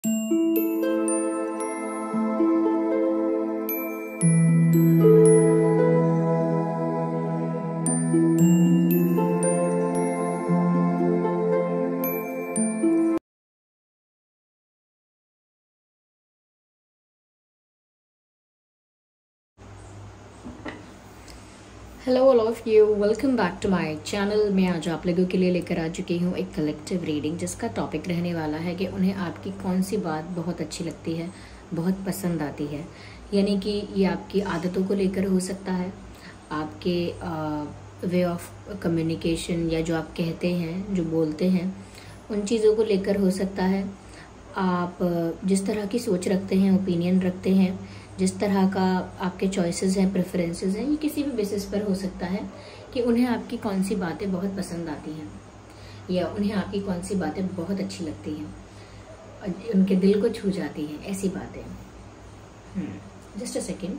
Hello all of you, welcome back to my channel. मैं आज आप लोगों के लिए लेकर आ चुकी हूँ एक कलेक्टिव रीडिंग, जिसका टॉपिक रहने वाला है कि उन्हें आपकी कौन सी बात बहुत अच्छी लगती है, बहुत पसंद आती है। यानी कि ये आपकी आदतों को लेकर हो सकता है, आपके वे ऑफ कम्युनिकेशन या जो आप कहते हैं, जो बोलते हैं, उन चीज़ों को लेकर हो सकता है। आप जिस तरह की सोच रखते हैं, ओपिनियन रखते हैं, जिस तरह का आपके चॉइसेस हैं, प्रेफरेंसेस हैं, ये किसी भी बेसिस पर हो सकता है कि उन्हें आपकी कौन सी बातें बहुत पसंद आती हैं या उन्हें आपकी कौन सी बातें बहुत अच्छी लगती हैं और उनके दिल को छू जाती हैं, ऐसी बातें। Just a second.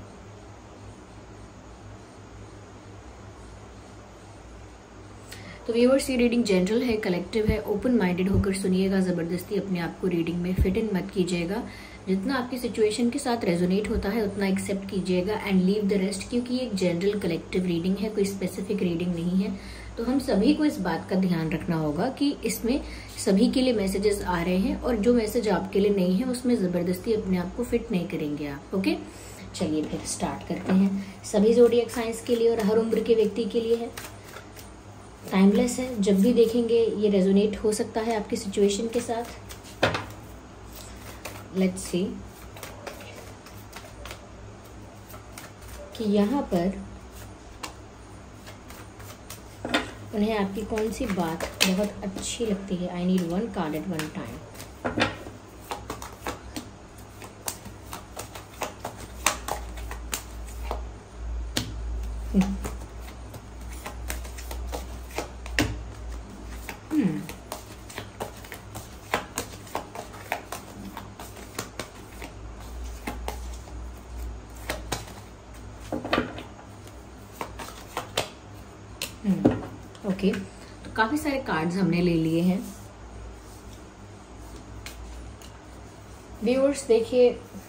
तो व्यूअर्स, ये रीडिंग जनरल है, कलेक्टिव है। ओपन माइंडेड होकर सुनिएगा, जबरदस्ती अपने आप को रीडिंग में फिट इन मत कीजिएगा। जितना आपकी सिचुएशन के साथ रेजोनेट होता है उतना एक्सेप्ट कीजिएगा एंड लीव द रेस्ट, क्योंकि ये एक जनरल कलेक्टिव रीडिंग है, कोई स्पेसिफिक रीडिंग नहीं है। तो हम सभी को इस बात का ध्यान रखना होगा कि इसमें सभी के लिए मैसेजेस आ रहे हैं और जो मैसेज आपके लिए नहीं है उसमें जबरदस्ती अपने आप को फिट नहीं करेंगे आप। ओके, चलिए फिर स्टार्ट करते हैं। सभी ज़ोडिएक साइंस के लिए और हर उम्र के व्यक्ति के लिए है, टाइमलेस है। जब भी देखेंगे ये रेजोनेट हो सकता है आपकी सिचुएशन के साथ। लेट्स सी कि यहाँ पर उन्हें आपकी कौन सी बात बहुत अच्छी लगती है। I need one card at one time. Okay, तो काफी सारे कार्ड्स हमने ले लिए हैं। व्यूअर्स देखिए,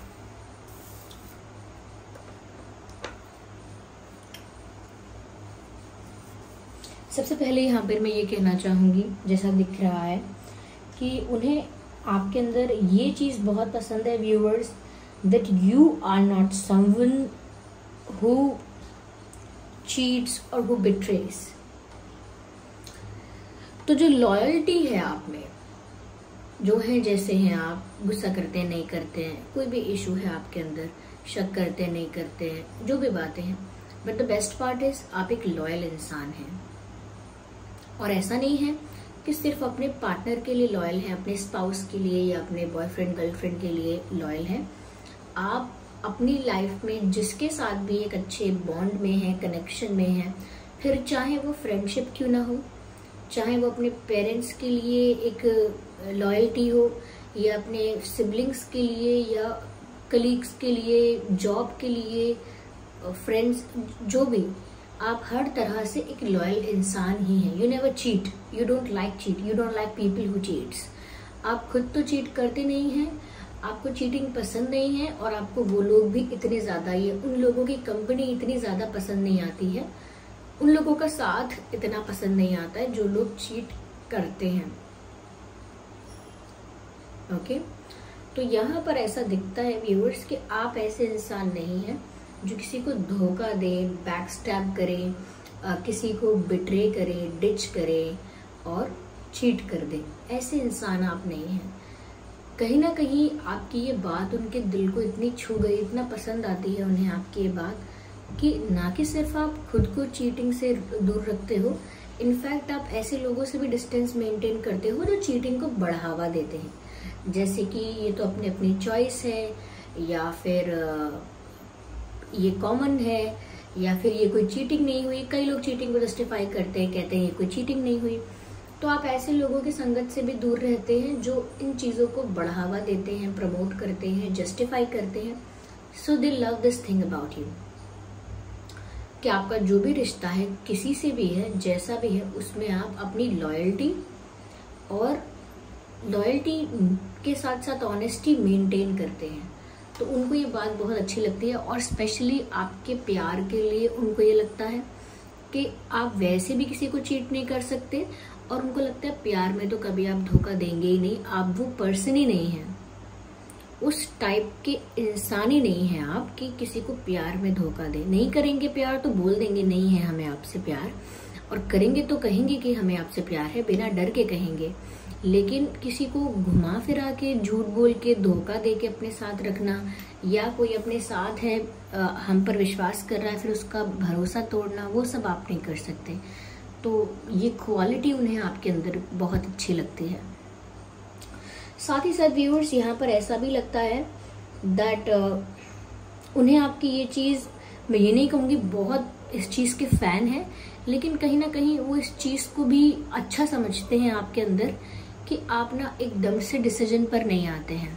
सबसे पहले यहाँ पर मैं ये कहना चाहूंगी, जैसा दिख रहा है कि उन्हें आपके अंदर ये चीज बहुत पसंद है viewers, that you are not someone who cheats और हु बिट्रेस। तो जो लॉयल्टी है आप में, जो है जैसे हैं आप, गुस्सा करते हैं नहीं करते हैं, कोई भी इशू है आपके अंदर, शक करते हैं नहीं करते हैं, जो भी बातें हैं, but the best part is आप एक लॉयल इंसान हैं। और ऐसा नहीं है कि सिर्फ अपने पार्टनर के लिए लॉयल हैं, अपने स्पाउस के लिए या अपने बॉयफ्रेंड गर्लफ्रेंड के लिए लॉयल हैं। आप अपनी लाइफ में जिसके साथ भी एक अच्छे बॉन्ड में है, कनेक्शन में है, फिर चाहे वो फ्रेंडशिप क्यों ना हो, चाहे वो अपने पेरेंट्स के लिए एक लॉयल्टी हो या अपने सिबलिंग्स के लिए या कलीग्स के लिए, जॉब के लिए, फ्रेंड्स, जो भी, आप हर तरह से एक लॉयल इंसान ही हैं। You never cheat, you don't like cheat, you don't like people who cheats. आप खुद तो चीट करते नहीं हैं, आपको चीटिंग पसंद नहीं है और आपको वो लोग भी इतने ज्यादा, ये उन लोगों की कंपनी इतनी ज्यादा पसंद नहीं आती है, उन लोगों का साथ इतना पसंद नहीं आता है जो लोग चीट करते हैं। ओके, तो यहाँ पर ऐसा दिखता है व्यूअर्स कि आप ऐसे इंसान नहीं हैं जो किसी को धोखा दे, बैक स्टैब करे, किसी को बिट्रे करे, डिच करे और चीट कर दे। ऐसे इंसान आप नहीं हैं। कहीं ना कहीं आपकी ये बात उनके दिल को इतनी छू गई, इतना पसंद आती है उन्हें आपकी ये बात, कि ना कि सिर्फ आप खुद को चीटिंग से दूर रखते हो, इनफैक्ट आप ऐसे लोगों से भी डिस्टेंस मेंटेन करते हो जो चीटिंग को बढ़ावा देते हैं। जैसे कि ये तो अपनी अपनी चॉइस है, या फिर ये कॉमन है, या फिर ये कोई चीटिंग नहीं हुई। कई लोग चीटिंग को जस्टिफाई करते हैं, कहते हैं ये कोई चीटिंग नहीं हुई। तो आप ऐसे लोगों की संगत से भी दूर रहते हैं जो इन चीजों को बढ़ावा देते हैं, प्रमोट करते हैं, जस्टिफाई करते हैं। So they love this thing about you, कि आपका जो भी रिश्ता है, किसी से भी है, जैसा भी है, उसमें आप अपनी लॉयल्टी और लॉयल्टी के साथ साथ ऑनेस्टी मेंटेन करते हैं, तो उनको ये बात बहुत अच्छी लगती है। और स्पेशली आपके प्यार के लिए उनको ये लगता है कि आप वैसे भी किसी को चीट नहीं कर सकते, और उनको लगता है प्यार में तो कभी आप धोखा देंगे ही नहीं, आप वो पर्सन ही नहीं हैं, उस टाइप के इंसान ही नहीं है आप कि किसी को प्यार में धोखा दे। नहीं करेंगे प्यार तो बोल देंगे नहीं है हमें आपसे प्यार, और करेंगे तो कहेंगे कि हमें आपसे प्यार है, बिना डर के कहेंगे। लेकिन किसी को घुमा फिरा के, झूठ बोल के, धोखा दे के अपने साथ रखना, या कोई अपने साथ है, हम पर विश्वास कर रहा है, फिर उसका भरोसा तोड़ना, वो सब आप नहीं कर सकते। तो ये क्वालिटी उन्हें आपके अंदर बहुत अच्छी लगती है। साथ ही साथ व्यूअर्स, यहाँ पर ऐसा भी लगता है दैट उन्हें आपकी ये चीज़, मैं ये नहीं कहूँगी बहुत इस चीज़ के फैन है, लेकिन कहीं ना कहीं वो इस चीज़ को भी अच्छा समझते हैं आपके अंदर कि आप ना एकदम से डिसीजन पर नहीं आते हैं,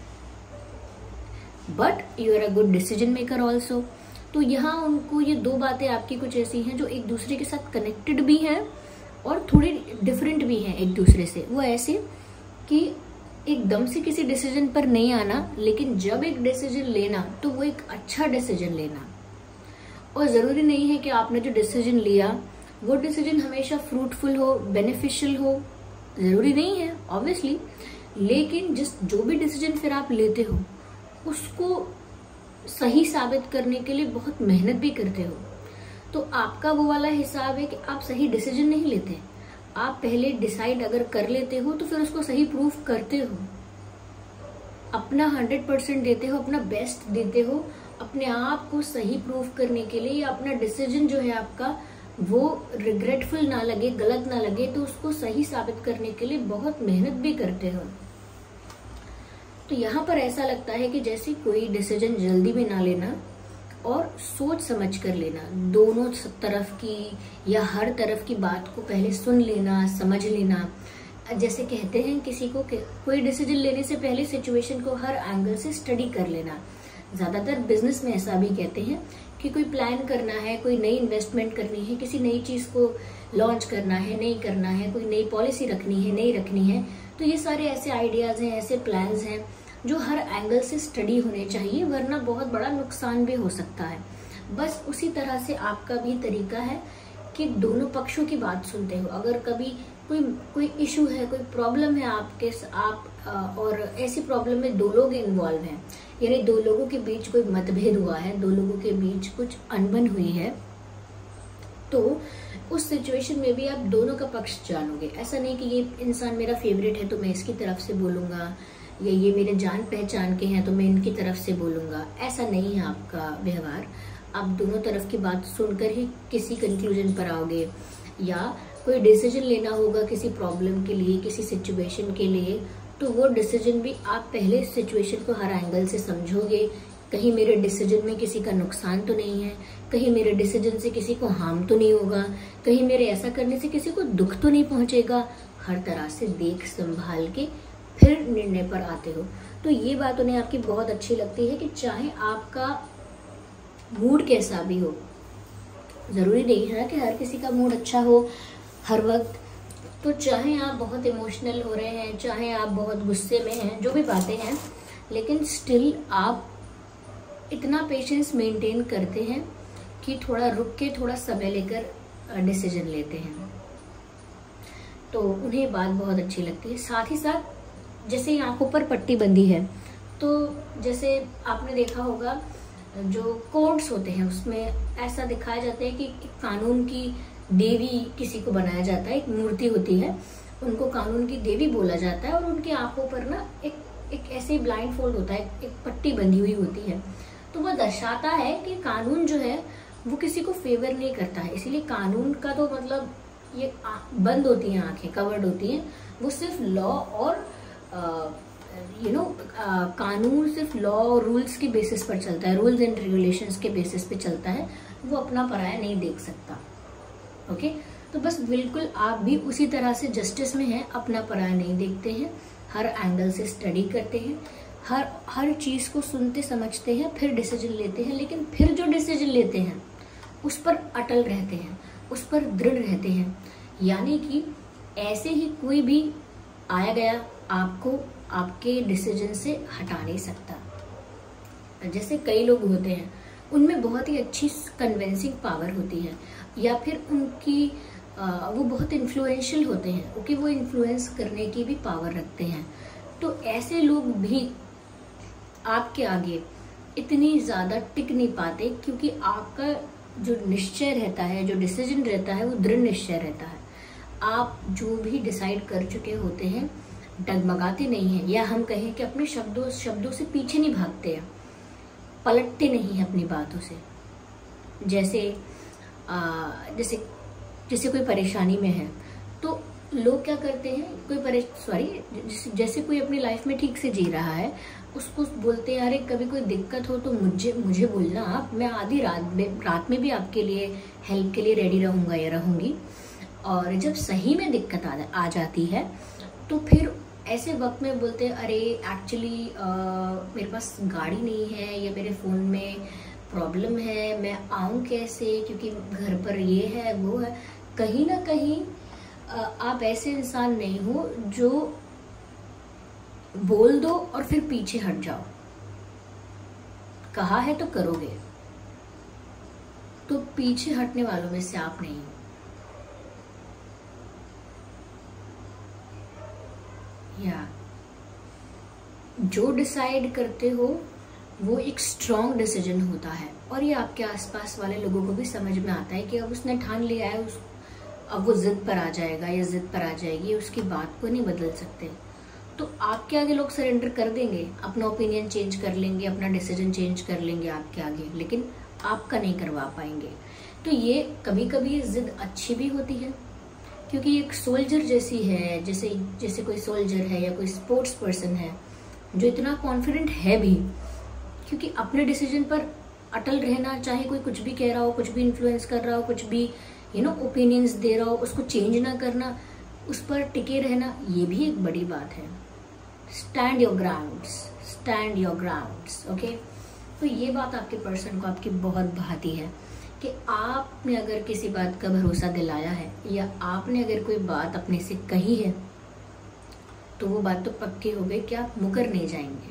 but you are a good decision maker also. तो यहाँ उनको ये दो बातें आपकी कुछ ऐसी हैं जो एक दूसरे के साथ कनेक्टेड भी हैं और थोड़ी डिफरेंट भी हैं एक दूसरे से। वो ऐसे कि एकदम से किसी डिसीजन पर नहीं आना, लेकिन जब एक डिसीजन लेना तो वो एक अच्छा डिसीजन लेना। और जरूरी नहीं है कि आपने जो डिसीजन लिया वो डिसीजन हमेशा फ्रूटफुल हो, बेनिफिशियल हो, जरूरी नहीं है ऑब्वियसली, लेकिन जो भी डिसीजन फिर आप लेते हो उसको सही साबित करने के लिए बहुत मेहनत भी करते हो। तो आपका वो वाला हिसाब है कि आप सही डिसीजन नहीं लेते, आप पहले डिसाइड अगर कर लेते हो तो फिर उसको सही प्रूफ करते हो, अपना 100% देते हो, अपना बेस्ट देते हो अपने आप को सही प्रूफ करने के लिए, या अपना डिसीजन जो है आपका वो रिग्रेटफुल ना लगे, गलत ना लगे, तो उसको सही साबित करने के लिए बहुत मेहनत भी करते हो। तो यहाँ पर ऐसा लगता है कि जैसे कोई डिसीजन जल्दी में ना लेना और सोच समझ कर लेना, दोनों तरफ की या हर तरफ की बात को पहले सुन लेना, समझ लेना। जैसे कहते हैं किसी को कोई डिसीजन लेने से पहले सिचुएशन को हर एंगल से स्टडी कर लेना। ज्यादातर बिजनेस में ऐसा भी कहते हैं कि कोई प्लान करना है, कोई नई इन्वेस्टमेंट करनी है, किसी नई चीज को लॉन्च करना है, नहीं करना है, कोई नई पॉलिसी रखनी है, नहीं रखनी है, तो ये सारे ऐसे आइडियाज हैं, ऐसे प्लान्स हैं जो हर एंगल से स्टडी होने चाहिए, वरना बहुत बड़ा नुकसान भी हो सकता है। बस उसी तरह से आपका भी तरीका है कि दोनों पक्षों की बात सुनते हो। अगर कभी कोई इशू है, कोई प्रॉब्लम है और ऐसी प्रॉब्लम में दो लोग इन्वॉल्व हैं, यानी दो लोगों के बीच कोई मतभेद हुआ है, दो लोगों के बीच कुछ अनबन हुई है, तो उस सिचुएशन में भी आप दोनों का पक्ष जानोगे। ऐसा नहीं कि ये इंसान मेरा फेवरेट है तो मैं इसकी तरफ से बोलूंगा, या ये मेरे जान पहचान के हैं तो मैं इनकी तरफ से बोलूंगा। ऐसा नहीं है आपका व्यवहार। आप दोनों तरफ की बात सुनकर ही किसी कंक्लूजन पर आओगे, या कोई डिसीजन लेना होगा किसी प्रॉब्लम के लिए, किसी सिचुएशन के लिए, तो वो डिसीजन भी आप पहले सिचुएशन को हर एंगल से समझोगे। कहीं मेरे डिसीजन में किसी का नुकसान तो नहीं है, कहीं मेरे डिसीजन से किसी को हार्म तो नहीं होगा, कहीं मेरे ऐसा करने से किसी को दुख तो नहीं पहुंचेगा। हर तरह से देख संभाल के फिर निर्णय पर आते हो। तो ये बात उन्हें आपकी बहुत अच्छी लगती है कि चाहे आपका मूड कैसा भी हो, जरूरी नहीं है कि हर किसी का मूड अच्छा हो हर वक्त। तो चाहे आप बहुत इमोशनल हो रहे हैं, चाहे आप बहुत गुस्से में हैं, जो भी बातें हैं, लेकिन स्टिल आप इतना पेशेंस मेंटेन करते हैं कि थोड़ा रुक के, थोड़ा समय लेकर डिसीजन लेते हैं। तो उन्हें बात बहुत अच्छी लगती है। साथ ही साथ जैसे आंखों पर पट्टी बंदी है, तो जैसे आपने देखा होगा जो कोर्ट्स होते हैं उसमें ऐसा दिखाया जाता है कि कानून की देवी किसी को बनाया जाता है, एक मूर्ति होती है, उनको कानून की देवी बोला जाता है, और उनकी आंखों पर ना एक ऐसे ब्लाइंड फोल्ड होता है, एक पट्टी बंधी हुई होती है। तो वह दर्शाता है कि कानून जो है वो किसी को फेवर नहीं करता है। इसीलिए कानून का तो मतलब ये बंद होती हैं आंखें, कवर्ड होती हैं, वो सिर्फ लॉ और कानून सिर्फ लॉ और रूल्स के बेसिस पर चलता है, रूल्स एंड रेगुलेशंस के बेसिस पे चलता है, वो अपना पराया नहीं देख सकता। ओके, तो बस बिल्कुल आप भी उसी तरह से जस्टिस में हैं, अपना पराया नहीं देखते हैं, हर एंगल से स्टडी करते हैं, हर चीज को सुनते समझते हैं, फिर डिसीजन लेते हैं। लेकिन फिर जो डिसीजन लेते हैं उस पर अटल रहते हैं, उस पर दृढ़ रहते हैं। यानी कि ऐसे ही कोई भी आया गया आपको आपके डिसीजन से हटा नहीं सकता। जैसे कई लोग होते हैं, उनमें बहुत ही अच्छी कन्विंसिंग पावर होती है, या फिर उनकी वो बहुत इन्फ्लुएंशियल होते हैं, ओके, वो इन्फ्लुएंस करने की भी पावर रखते हैं। तो ऐसे लोग भी आपके आगे इतनी ज़्यादा टिक नहीं पाते, क्योंकि आपका जो निश्चय रहता है, जो डिसीजन रहता है, वो दृढ़ निश्चय रहता है। आप जो भी डिसाइड कर चुके होते हैं डगमगाते नहीं हैं, या हम कहें कि अपने शब्दों से पीछे नहीं भागते हैं, पलटते नहीं हैं अपनी बातों से। जैसे कोई परेशानी में है तो लोग क्या करते हैं, जैसे कोई अपनी लाइफ में ठीक से जी रहा है, उसको बोलते हैं अरे कभी कोई दिक्कत हो तो मुझे बोलना आप, मैं आधी रात में भी आपके लिए हेल्प के लिए रेडी रहूंगा या रहूंगी। और जब सही में दिक्कत आ जाती है तो फिर ऐसे वक्त में बोलते हैं अरे एक्चुअली मेरे पास गाड़ी नहीं है, या मेरे फ़ोन में प्रॉब्लम है, मैं आऊँ कैसे, क्योंकि घर पर ये है वो है। कहीं ना कहीं आप ऐसे इंसान नहीं हो जो बोल दो और फिर पीछे हट जाओ। कहा है तो करोगे, तो पीछे हटने वालों में से आप नहीं हो। या जो डिसाइड करते हो वो एक स्ट्रॉन्ग डिसीजन होता है, और ये आपके आसपास वाले लोगों को भी समझ में आता है कि अब उसने ठान लिया है, अब वो जिद पर आ जाएगा या जिद पर आ जाएगी, उसकी बात को नहीं बदल सकते। तो आपके आगे लोग सरेंडर कर देंगे, अपना ओपिनियन चेंज कर लेंगे, अपना डिसीजन चेंज कर लेंगे आपके आगे, लेकिन आपका नहीं करवा पाएंगे। तो ये कभी कभी जिद अच्छी भी होती है, क्योंकि एक सोल्जर जैसी है, जैसे कोई सोल्जर है या कोई स्पोर्ट्स पर्सन है जो इतना कॉन्फिडेंट है भी, क्योंकि अपने डिसीजन पर अटल रहना, चाहे कोई कुछ भी कह रहा हो, कुछ भी इन्फ्लुएंस कर रहा हो, कुछ भी ओपिनियंस दे रहा हो, उसको चेंज ना करना, उस पर टिके रहना, ये भी एक बड़ी बात है। Stand your grounds, okay. तो ये बात आपके पर्सन को आपकी बहुत भाती है कि आपने अगर किसी बात का भरोसा दिलाया है, या आपने अगर कोई बात अपने से कही है, तो वो बात तो पक्की हो गई कि आप मुकर नहीं जाएंगे,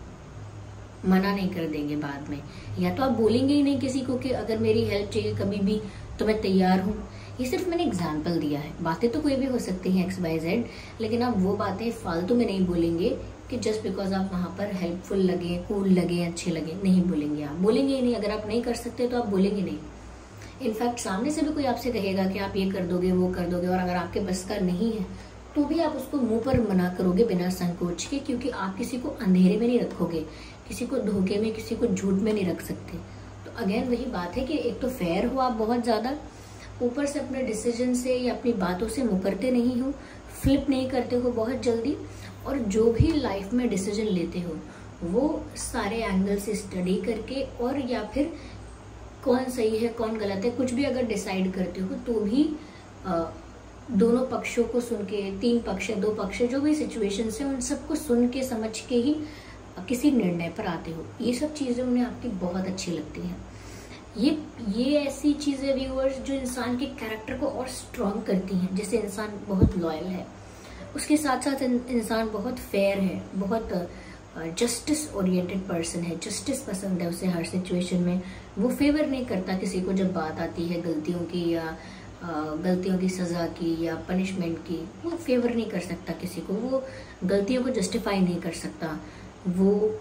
मना नहीं कर देंगे बाद में, या तो आप बोलेंगे ही नहीं किसी को कि अगर मेरी हेल्प चाहिए कभी भी तो मैं तैयार हूँ। ये सिर्फ मैंने एग्जाम्पल दिया है, बातें तो कोई भी हो सकती हैं XYZ, लेकिन आप वो बातें फालतू में नहीं बोलेंगे कि जस्ट बिकॉज आप वहाँ पर हेल्पफुल लगे, कूल लगे, अच्छे लगे, नहीं बोलेंगे। आप बोलेंगे ही नहीं। अगर आप नहीं कर सकते तो आप बोलेंगे नहीं। इनफैक्ट सामने से भी कोई आपसे कहेगा कि आप ये कर दोगे, वो कर दोगे, और अगर आपके बस का नहीं है तो भी आप उसको मुंह पर मना करोगे बिना संकोच के, क्योंकि आप किसी को अंधेरे में नहीं रखोगे, किसी को धोखे में, किसी को झूठ में नहीं रख सकते। तो अगेन वही बात है कि एक तो फेयर हो आप बहुत ज्यादा, ऊपर से अपने डिसीजन से या अपनी बातों से मुकरते नहीं हो, फ्लिप नहीं करते हो बहुत जल्दी, और जो भी लाइफ में डिसीजन लेते हो वो सारे एंगल से स्टडी करके, और या फिर कौन सही है कौन गलत है, कुछ भी अगर डिसाइड करते हो तो भी दोनों पक्षों को सुन के, 3 पक्ष, 2 पक्ष, जो भी सिचुएशन है उन सबको सुन के समझ के ही किसी निर्णय पर आते हो। ये सब चीजें उन्हें आपकी बहुत अच्छी लगती हैं। ये ऐसी चीजें व्यूअर्स जो इंसान के कैरेक्टर को और स्ट्रॉन्ग करती हैं। जैसे इंसान बहुत लॉयल है, उसके साथ साथ इंसान बहुत फेयर है, बहुत जस्टिस ओरिएंटेड पर्सन है, जस्टिस पसंद है उसे हर सिचुएशन में। वो फेवर नहीं करता किसी को जब बात आती है गलतियों की या गलतियों की सजा की या पनिशमेंट की, वो फेवर नहीं कर सकता किसी को, वो गलतियों को जस्टिफाई नहीं कर सकता, वो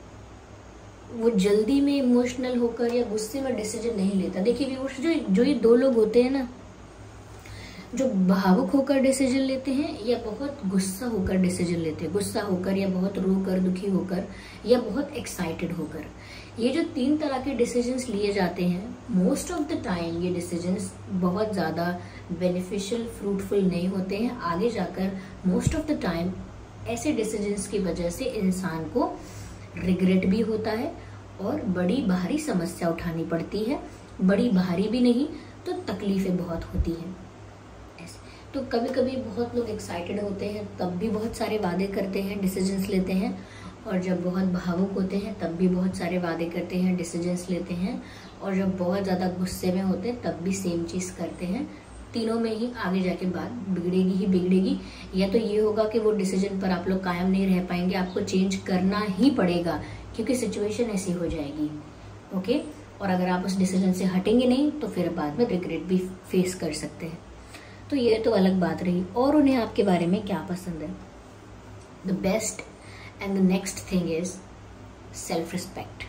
जल्दी में इमोशनल होकर या गुस्से में डिसीजन नहीं लेता। देखिए व्यूअर्स, जो ये 2 लोग होते हैं ना, जो भावुक होकर डिसीजन लेते हैं या बहुत गुस्सा होकर डिसीजन लेते हैं, गुस्सा होकर या बहुत रोकर, दुखी होकर या बहुत एक्साइटेड होकर, ये जो 3 तरह के डिसीजंस लिए जाते हैं, मोस्ट ऑफ द टाइम ये डिसीजंस बहुत ज्यादा बेनिफिशियल, फ्रूटफुल नहीं होते हैं। आगे जाकर मोस्ट ऑफ द टाइम ऐसे डिसीजंस की वजह से इंसान को रिग्रेट भी होता है और बड़ी भारी समस्या उठानी पड़ती है। बड़ी भारी भी नहीं तो तकलीफें बहुत होती हैं। तो कभी कभी बहुत लोग एक्साइटेड होते हैं तब भी बहुत सारे वादे करते हैं, डिसीजंस लेते हैं, और जब बहुत भावुक होते हैं तब भी बहुत सारे वादे करते हैं, डिसीजंस लेते हैं, और जब बहुत ज़्यादा गुस्से में होते हैं तब भी सेम चीज़ करते हैं, तीनों में ही आगे जाके बात बिगड़ेगी ही बिगड़ेगी। या तो ये होगा कि वो डिसीजन पर आप लोग कायम नहीं रह पाएंगे, आपको चेंज करना ही पड़ेगा क्योंकि सिचुएशन ऐसी हो जाएगी। ओके, और अगर आप उस डिसीजन से हटेंगे नहीं तो फिर बाद में रिग्रेट भी फेस कर सकते हैं। तो ये तो अलग बात रही। और उन्हें आपके बारे में क्या पसंद है? The best and the next thing is self respect.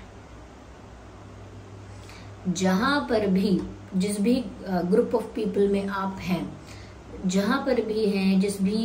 जहां पर भी, जिस भी ग्रुप ऑफ पीपल में आप हैं, जहां पर भी हैं, जिस भी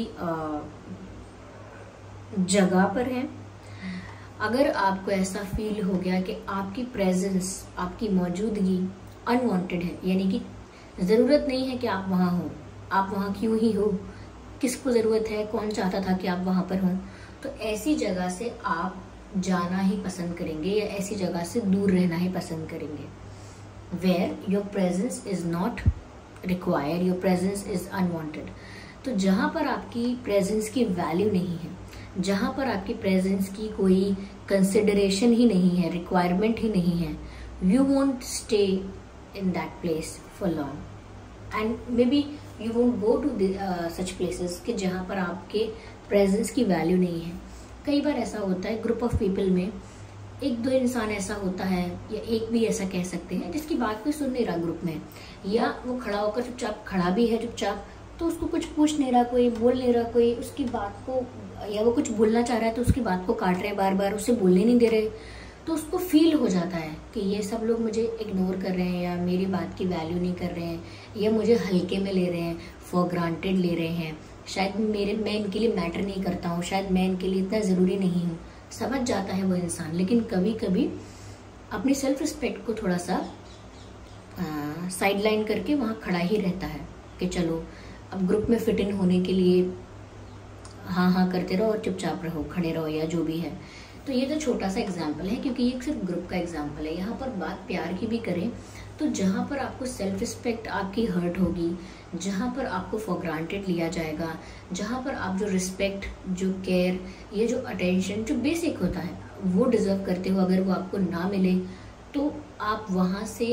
जगह पर हैं, अगर आपको ऐसा फील हो गया कि आपकी प्रेजेंस, आपकी मौजूदगी अनवांटेड है, यानी कि जरूरत नहीं है कि आप वहां हो, आप वहां क्यों ही हो, किसको जरूरत है, कौन चाहता था कि आप वहां पर हो, तो ऐसी जगह से आप जाना ही पसंद करेंगे या ऐसी जगह से दूर रहना ही पसंद करेंगे। Where your presence is not required, your presence is unwanted. तो जहां पर आपकी प्रेजेंस की वैल्यू नहीं है, जहां पर आपकी प्रेजेंस की कोई कंसिडरेशन ही नहीं है, रिक्वायरमेंट ही नहीं है, you won't stay in that place for long and maybe you won't go to such places कि जहां पर आपके प्रेजेंस की वैल्यू नहीं है। कई बार ऐसा होता है ग्रुप ऑफ पीपल में, एक दो इंसान ऐसा होता है या एक भी ऐसा कह सकते हैं जिसकी बात कोई सुन नहीं रहा ग्रुप में, या वो खड़ा होकर चुपचाप खड़ा भी है चुपचाप, तो उसको कुछ पूछ नहीं रहा कोई, बोल नहीं रहा कोई उसकी बात को, या वो कुछ बोलना चाह रहा है तो उसकी बात को काट रहे हैं, बार बार उसे बोलने नहीं दे रहे। तो उसको फील हो जाता है कि ये सब लोग मुझे इग्नोर कर रहे हैं या मेरी बात की वैल्यू नहीं कर रहे हैं या मुझे हल्के में ले रहे हैं, फॉर ग्रांटेड ले रहे हैं, शायद मैं इनके लिए मैटर नहीं करता हूँ, शायद मैं इनके लिए इतना ज़रूरी नहीं हूँ। समझ जाता है वो इंसान, लेकिन कभी कभी अपनी सेल्फ रिस्पेक्ट को थोड़ा सा साइड लाइन करके वहाँ खड़ा ही रहता है कि चलो अब ग्रुप में फिट इन होने के लिए हाँ हाँ करते रहो और चुपचाप रहो, खड़े रहो या जो भी है। तो ये तो छोटा सा एग्जाम्पल है क्योंकि ये सिर्फ ग्रुप का एग्जाम्पल है। यहाँ पर बात प्यार की भी करें तो जहाँ पर आपको सेल्फ रिस्पेक्ट आपकी हर्ट होगी, जहाँ पर आपको फॉर ग्रांटेड लिया जाएगा, जहाँ पर आप जो रिस्पेक्ट, जो केयर, ये जो अटेंशन जो बेसिक होता है वो डिजर्व करते हो, अगर वो आपको ना मिले तो आप वहाँ से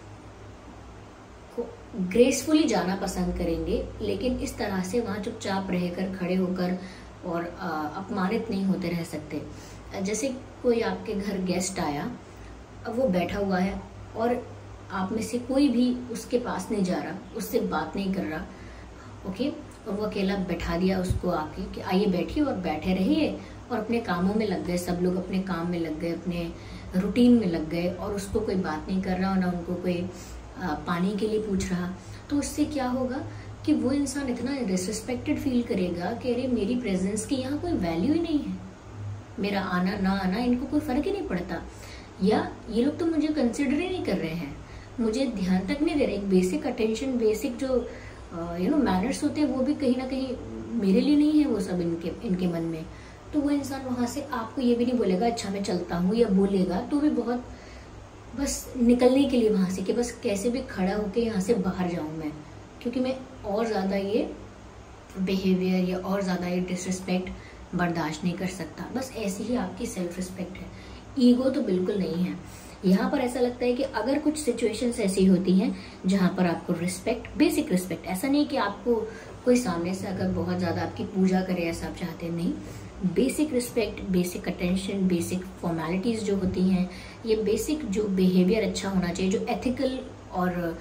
ग्रेसफुली जाना पसंद करेंगे, लेकिन इस तरह से वहाँ चुपचाप रहकर, खड़े होकर और अपमानित नहीं होते रह सकते। जैसे कोई आपके घर गेस्ट आया, अब वो बैठा हुआ है और आप में से कोई भी उसके पास नहीं जा रहा, उससे बात नहीं कर रहा, ओके, और वो अकेला बैठा दिया उसको आके कि आइए बैठिए, और बैठे रहिए और अपने कामों में लग गए, सब लोग अपने काम में लग गए, अपने रूटीन में लग गए और उसको कोई बात नहीं कर रहा और ना उनको कोई पानी के लिए पूछ रहा। तो उससे क्या होगा कि वो इंसान इतना डिसरिस्पेक्टेड फील करेगा कि अरे मेरी प्रेजेंस की यहाँ कोई वैल्यू ही नहीं है, मेरा आना ना आना इनको कोई फर्क ही नहीं पड़ता, या ये लोग तो मुझे कंसिडर ही नहीं कर रहे हैं, मुझे ध्यान तक नहीं दे रहे। एक बेसिक अटेंशन, बेसिक जो मैनर्स होते हैं वो भी कहीं ना कहीं मेरे लिए नहीं है वो सब इनके मन में। तो वो इंसान वहां से आपको ये भी नहीं बोलेगा अच्छा मैं चलता हूँ, या बोलेगा तो भी बहुत बस निकलने के लिए वहां से कि बस कैसे भी खड़ा होके यहाँ से बाहर जाऊं मैं, क्योंकि मैं और ज्यादा ये बिहेवियर या और ज्यादा ये डिसरिस्पेक्ट बर्दाश्त नहीं कर सकता। बस ऐसी ही आपकी सेल्फ रिस्पेक्ट है, ईगो तो बिल्कुल नहीं है। यहाँ पर ऐसा लगता है कि अगर कुछ सिचुएशंस ऐसी होती हैं जहां पर आपको रिस्पेक्ट, बेसिक रिस्पेक्ट, ऐसा नहीं कि आपको कोई सामने से अगर बहुत ज्यादा आपकी पूजा करे ऐसा आप चाहते नहीं, basic respect, basic attention, basic formalities जो होती हैं, ये बेसिक जो बिहेवियर अच्छा होना चाहिए, जो एथिकल और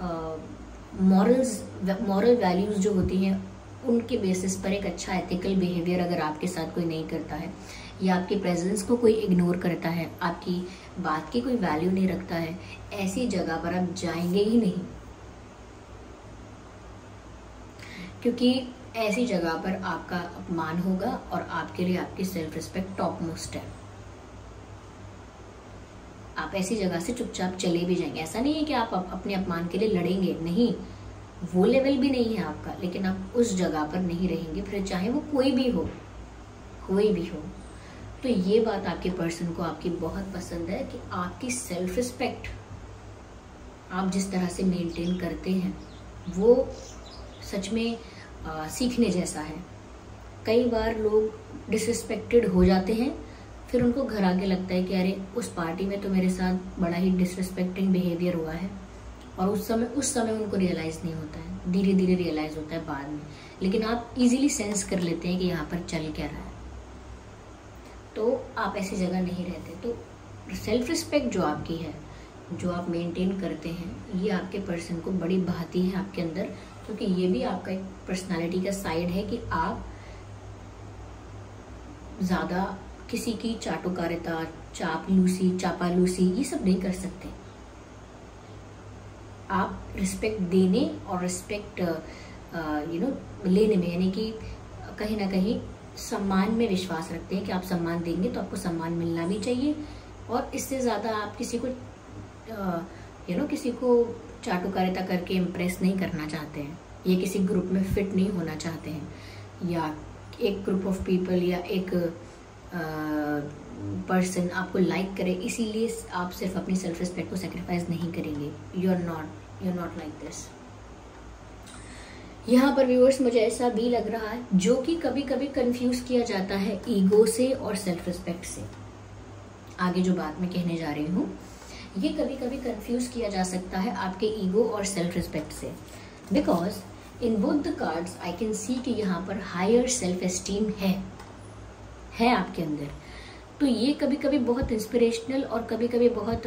मॉरल वैल्यूज जो होती हैं उनके बेसिस पर एक अच्छा एथिकल बिहेवियर अगर आपके साथ कोई नहीं करता है या आपकी प्रेजेंस को कोई इग्नोर करता है, आपकी बात की कोई वैल्यू नहीं रखता है, ऐसी जगह पर आप जाएंगे ही नहीं, क्योंकि ऐसी जगह पर आपका अपमान होगा और आपके लिए आपकी सेल्फ रिस्पेक्ट टॉप मोस्ट है। आप ऐसी जगह से चुपचाप चले भी जाएंगे। ऐसा नहीं है कि आप अपने अपमान के लिए लड़ेंगे, नहीं, वो लेवल भी नहीं है आपका, लेकिन आप उस जगह पर नहीं रहेंगे, फिर चाहे वो कोई भी हो, कोई भी हो। तो ये बात आपके पर्सन को आपकी बहुत पसंद है कि आपकी सेल्फ रिस्पेक्ट आप जिस तरह से मेंटेन करते हैं वो सच में सीखने जैसा है। कई बार लोग डिसरिस्पेक्टेड हो जाते हैं, फिर उनको घर आके लगता है कि अरे उस पार्टी में तो मेरे साथ बड़ा ही डिसरिस्पेक्टिंग बिहेवियर हुआ है और उस समय उनको रियलाइज नहीं होता है, धीरे धीरे रियलाइज होता है बाद में, लेकिन आप इजीली सेंस कर लेते हैं कि यहाँ पर चल क्या रहा है। तो आप ऐसी जगह नहीं रहते। तो सेल्फ रिस्पेक्ट जो आपकी है, जो आप मेंटेन करते हैं, ये आपके पर्सन को बड़ी बहाती है आपके अंदर, क्योंकि ये भी आपका एक पर्सनालिटी का साइड है कि आप ज्यादा किसी की चाटुकारिता, चापालूसी ये सब नहीं कर सकते। आप रिस्पेक्ट देने और रिस्पेक्ट लेने में, यानी कि कहीं ना कहीं सम्मान में विश्वास रखते हैं कि आप सम्मान देंगे तो आपको सम्मान मिलना भी चाहिए, और इससे ज्यादा आप किसी को किसी को चाटुकारिता करके इम्प्रेस नहीं करना चाहते हैं, या किसी ग्रुप में फिट नहीं होना चाहते हैं, या एक ग्रुप ऑफ पीपल या एक पर्सन आपको लाइक करे, इसीलिए आप सिर्फ अपनी सेल्फ रिस्पेक्ट को सेक्रीफाइस नहीं करेंगे। You are not like this. यहाँ पर व्यूअर्स मुझे ऐसा भी लग रहा है, जो कि कभी कभी कंफ्यूज किया जाता है ईगो से और सेल्फ रिस्पेक्ट से। आगे जो बात मैं कहने जा रही हूँ, ये कभी कभी कंफ्यूज किया जा सकता है आपके ईगो और सेल्फ रिस्पेक्ट से, because in both the cards I can see कि यहाँ पर हायर सेल्फ एस्टीम है आपके अंदर। तो ये कभी कभी बहुत इंस्पिरेशनल और कभी कभी बहुत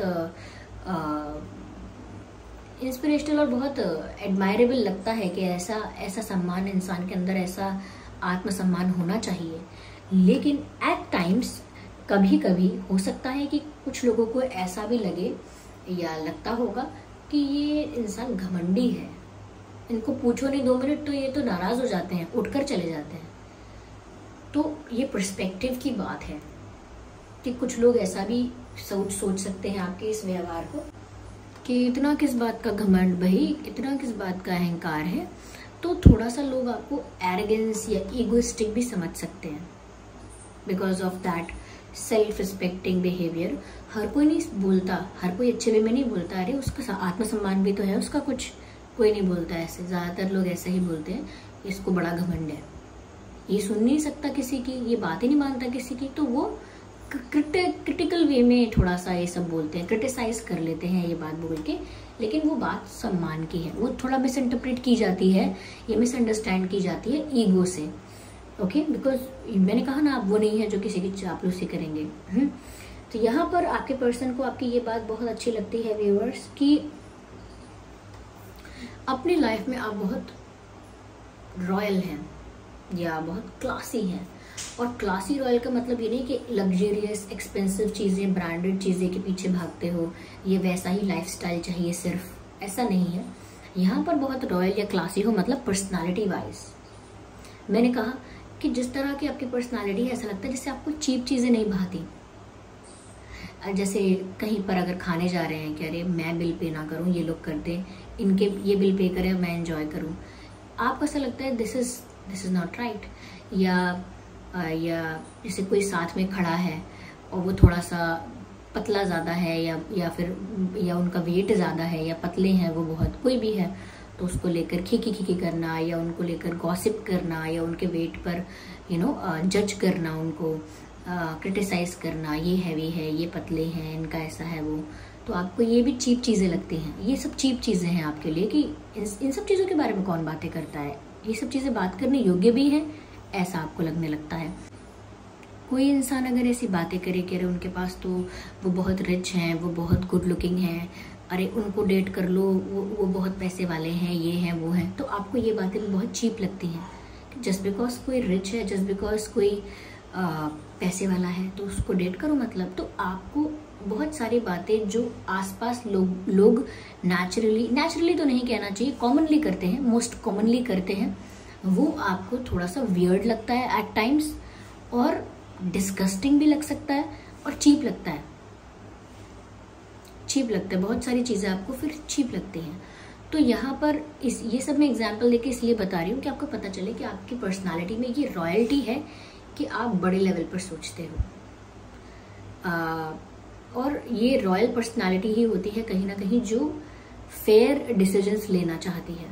इंस्पिरेशनल और बहुत एडमायरेबल लगता है कि ऐसा सम्मान इंसान के अंदर, ऐसा आत्मसम्मान होना चाहिए। लेकिन एट टाइम्स कभी कभी हो सकता है कि कुछ लोगों को ऐसा भी लगे या लगता होगा कि ये इंसान घमंडी है, इनको पूछो नहीं 2 मिनट तो ये तो नाराज हो जाते हैं, उठकर चले जाते हैं। तो ये पर्सपेक्टिव की बात है कि कुछ लोग ऐसा भी सोच सकते हैं आपके इस व्यवहार को कि इतना किस बात का घमंड भाई, इतना किस बात का अहंकार है। तो थोड़ा सा लोग आपको एरोगेंस या ईगोइस्टिक भी समझ सकते हैं because of that self respecting behaviour. हर कोई नहीं बोलता, हर कोई अच्छे वे में नहीं बोलता, अरे उसका आत्मसम्मान भी तो है उसका, कुछ कोई नहीं बोलता ऐसे। ज्यादातर लोग ऐसा ही बोलते हैं, इसको बड़ा घमंड है, ये सुन नहीं सकता किसी की, ये बात ही नहीं मानता किसी की। तो वो क्रिटिकल वे में थोड़ा सा ये सब बोलते हैं, क्रिटिसाइज कर लेते हैं ये बात बोल के, लेकिन वो बात सम्मान की है, वो थोड़ा मिस इंटरप्रेट की जाती है, ये मिसअंडरस्टैंड की जाती है ईगो से। ओके, बिकॉज मैंने कहा ना, आप वो नहीं है जो किसी की चापलूसी करेंगे। तो यहाँ पर आपके पर्सन को आपकी ये बात बहुत अच्छी लगती है व्यूअर्स कि अपनी लाइफ में आप बहुत रॉयल हैं या बहुत क्लासी हैं। और क्लासी रॉयल का मतलब ये नहीं कि लग्जरियस एक्सपेंसिव चीजें, ब्रांडेड चीजें के पीछे भागते हो, ये वैसा ही लाइफस्टाइल चाहिए सिर्फ, ऐसा नहीं है। यहाँ पर बहुत रॉयल या क्लासी हो मतलब पर्सनालिटी वाइज। मैंने कहा कि जिस तरह की आपकी पर्सनालिटी है, ऐसा लगता है जैसे आपको चीप चीजें नहीं भाती। जैसे कहीं पर अगर खाने जा रहे हैं कि अरे मैं बिल पे ना करूं, ये लोग करते, इनके ये बिल पे करें, मैं एंजॉय करूं, आपको ऐसा लगता है दिस इज नॉट राइट। या जैसे कोई साथ में खड़ा है और वो थोड़ा सा पतला ज़्यादा है या उनका वेट ज़्यादा है या पतले हैं वो बहुत, कोई भी है, तो उसको लेकर खीखी करना या उनको लेकर गॉसिप करना या उनके वेट पर जज करना, उनको क्रिटिसाइज करना, ये हैवी है, ये पतले हैं, इनका ऐसा है वो, तो आपको ये भी चीप चीज़ें लगती हैं। ये सब चीप चीज़ें हैं आपके लिए कि इन सब चीज़ों के बारे में कौन बातें करता है, ये सब चीज़ें बात करने योग्य भी है, ऐसा आपको लगने लगता है। कोई इंसान अगर ऐसी बातें करे कि अरे उनके पास तो वो बहुत रिच हैं, वो बहुत गुड लुकिंग हैं, अरे उनको डेट कर लो, वो बहुत पैसे वाले हैं, ये हैं वो हैं, तो आपको ये बातें भी बहुत चीप लगती हैं। जस्ट बिकॉज कोई रिच है, जस्ट बिकॉज कोई पैसे वाला है तो उसको डेट करो मतलब। तो आपको बहुत सारी बातें जो आसपास लोग नेचुरली तो नहीं कहना चाहिए, कॉमनली करते हैं, मोस्ट कॉमनली करते हैं, वो आपको थोड़ा सा वियर्ड लगता है एट टाइम्स, और डिस्गस्टिंग भी लग सकता है और चीप लगता है। बहुत सारी चीजें आपको फिर चीप लगती हैं। तो यहाँ पर ये सब मैं एग्जांपल देके इसलिए बता रही हूँ कि आपको पता चले कि आपकी पर्सनालिटी में ये रॉयल्टी है कि आप बड़े लेवल पर सोचते हो। और ये रॉयल पर्सनालिटी ही होती है कहीं ना कहीं जो फेयर डिसीजंस लेना चाहती है।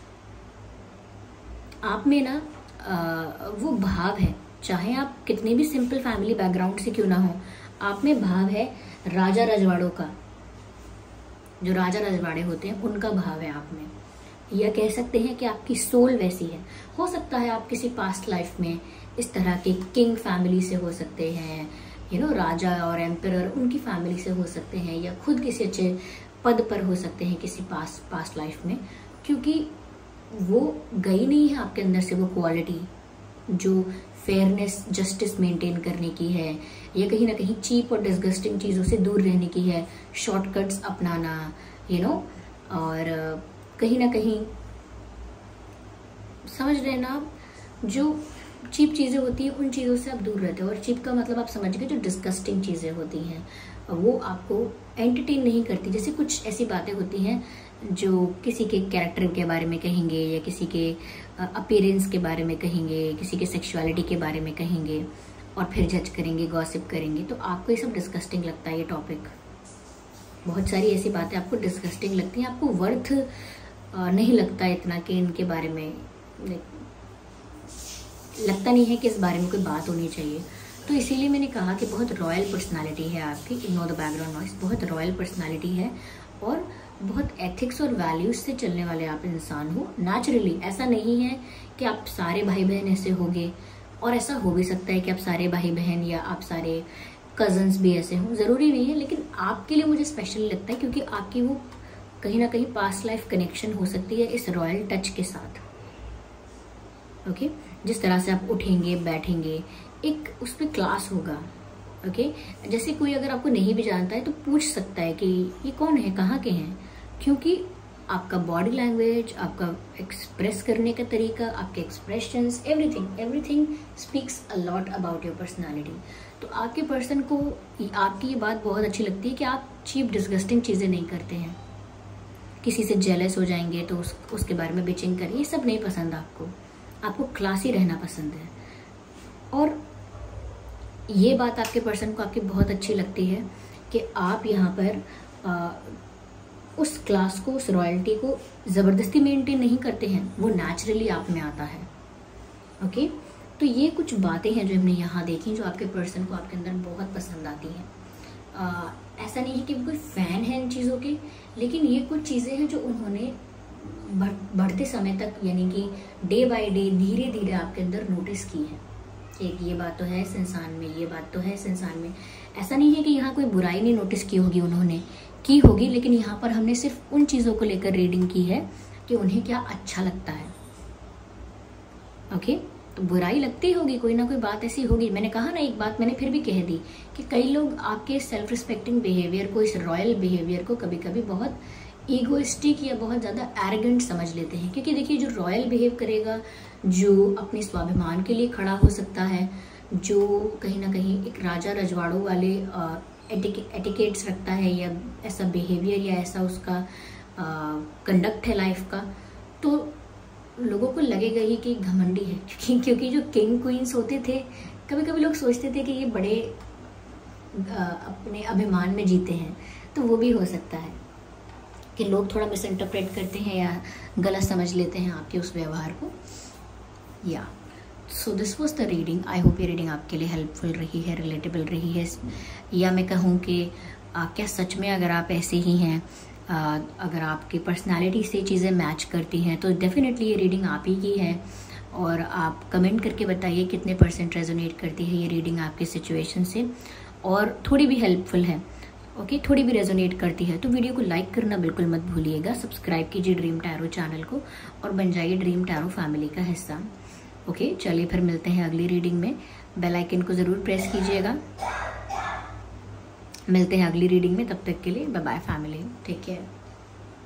आप में ना वो भाव है, चाहे आप कितने भी सिंपल फैमिली बैकग्राउंड से क्यों ना हो, आप में भाव है राजा रजवाड़ों का, जो राजा रजवाड़े होते हैं उनका भाव है आप में, या कह सकते हैं कि आपकी सोल वैसी है। हो सकता है आप किसी पास्ट लाइफ में इस तरह के किंग फैमिली से हो सकते हैं, राजा और एम्परर उनकी फैमिली से हो सकते हैं, या खुद किसी अच्छे पद पर हो सकते हैं किसी पास्ट लाइफ में, क्योंकि वो गई नहीं है आपके अंदर से वो क्वालिटी जो फेयरनेस जस्टिस मेंटेन करने की है, या कहीं ना कहीं चीप और डिस्गस्टिंग चीज़ों से दूर रहने की है, शॉर्टकट्स अपनाना, और कहीं ना कहीं समझ रहे ना आप, जो चीप चीज़ें होती हैं उन चीज़ों से आप दूर रहते हो। और चीप का मतलब आप समझ गए, जो डिस्गस्टिंग चीज़ें होती हैं वो आपको एंटरटेन नहीं करती। जैसे कुछ ऐसी बातें होती हैं जो किसी के कैरेक्टर के बारे में कहेंगे, या किसी के अपीयरेंस के बारे में कहेंगे, किसी के सेक्सुअलिटी के बारे में कहेंगे और फिर जज करेंगे, गॉसिप करेंगे, तो आपको ये सब डिस्गस्टिंग लगता है। ये टॉपिक, बहुत सारी ऐसी बातें आपको डिस्गस्टिंग लगती हैं, आपको वर्थ नहीं लगता इतना कि इनके बारे में लगता नहीं है कि इस बारे में कोई बात होनी चाहिए। तो इसीलिए मैंने कहा कि बहुत रॉयल पर्सनालिटी है आपकी, इग्नोर द बैकग्राउंड नॉइस, बहुत रॉयल पर्सनालिटी है और बहुत एथिक्स और वैल्यूज से चलने वाले आप इंसान हो नेचुरली। ऐसा नहीं है कि आप सारे भाई बहन ऐसे होंगे, और ऐसा हो भी सकता है कि आप सारे भाई बहन या आप सारे कजन्स भी ऐसे हों, ज़रूरी नहीं है, लेकिन आपके लिए मुझे स्पेशल लगता है क्योंकि आपकी वो कहीं ना कहीं पास्ट लाइफ कनेक्शन हो सकती है इस रॉयल टच के साथ। ओके, जिस तरह से आप उठेंगे बैठेंगे, एक उस पर क्लास होगा। ओके, जैसे कोई अगर आपको नहीं भी जानता है तो पूछ सकता है कि ये कौन है, कहाँ के हैं, क्योंकि आपका बॉडी लैंग्वेज, आपका एक्सप्रेस करने का तरीका, आपके expressions, everything speaks a lot about your personality. तो आपके पर्सन को आपकी ये बात बहुत अच्छी लगती है कि आप चीप डिस्गस्टिंग चीज़ें नहीं करते हैं। किसी से जेलस हो जाएंगे तो उसके बारे में बिचिंग करिए, ये सब नहीं पसंद आपको क्लासी रहना पसंद है। और ये बात आपके पर्सन को आपकी बहुत अच्छी लगती है कि आप यहाँ पर उस क्लास को, उस रॉयल्टी को ज़बरदस्ती मेंटेन नहीं करते हैं, वो नेचुरली आप में आता है। ओके, तो ये कुछ बातें हैं जो हमने यहाँ देखी जो आपके पर्सन को आपके अंदर बहुत पसंद आती हैं। ऐसा नहीं है कि कोई फ़ैन है इन चीज़ों के, लेकिन ये कुछ चीज़ें हैं जो उन्होंने बढ़ते समय तक, यानी कि डे बाय डे, धीरे धीरे आपके अंदर नोटिस की है। एक ये बात तो है इस इंसान में, ये बात तो है इस इंसान में। ऐसा नहीं है कि यहाँ कोई बुराई नहीं नोटिस की होगी, उन्होंने की होगी, लेकिन यहाँ पर हमने सिर्फ उन चीज़ों को लेकर रीडिंग की है कि उन्हें क्या अच्छा लगता है। ओके, तो बुराई लगती होगी, कोई ना कोई बात ऐसी होगी। मैंने कहा ना, एक बात मैंने फिर भी कह दी कि कई लोग आपके सेल्फ रिस्पेक्टिंग बिहेवियर को, इस रॉयल बिहेवियर को कभी कभी बहुत ईगोइस्टिक या बहुत ज़्यादा एरोगेंट समझ लेते हैं। क्योंकि देखिए, जो रॉयल बिहेव करेगा, जो अपने स्वाभिमान के लिए खड़ा हो सकता है, जो कहीं ना कहीं एक राजा रजवाड़ों वाले एटिकेट्स रखता है, या ऐसा बिहेवियर या ऐसा उसका कंडक्ट है लाइफ का, तो लोगों को लगेगा ही कि घमंडी है। क्योंकि जो किंग क्वींस होते थे, कभी कभी लोग सोचते थे कि ये बड़े अपने अभिमान में जीते हैं, तो वो भी हो सकता है कि लोग थोड़ा मिस इंटरप्रेट करते हैं या गलत समझ लेते हैं आपके उस व्यवहार को। या so this was the reading. I hope ये रीडिंग आपके लिए हेल्पफुल रही है, रिलेटेबल रही है, या मैं कहूँ कि क्या सच में अगर आप ऐसे ही हैं, अगर आपकी पर्सनालिटी से चीज़ें मैच करती हैं, तो डेफिनेटली ये रीडिंग आप ही की है। और आप कमेंट करके बताइए कितने % रेजोनेट करती है ये रीडिंग आपके सिचुएशन से, और थोड़ी भी हेल्पफुल है, ओके, थोड़ी भी रेजोनेट करती है तो वीडियो को लाइक करना बिल्कुल मत भूलिएगा। सब्सक्राइब कीजिए ड्रीम टैरो चैनल को और बन जाइए ड्रीम टैरो फैमिली का हिस्सा। ओके, चलिए फिर मिलते हैं अगली रीडिंग में। बेल आइकन को ज़रूर प्रेस कीजिएगा। मिलते हैं अगली रीडिंग में, तब तक के लिए bye bye family, take care.